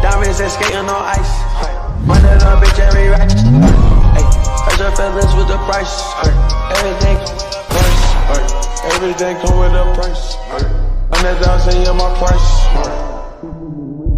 Diamonds and skating on ice. Run it up, bitch, every right. Hurt your feelings with the price. Everything price. Everything come with a price. 100,000 in my price.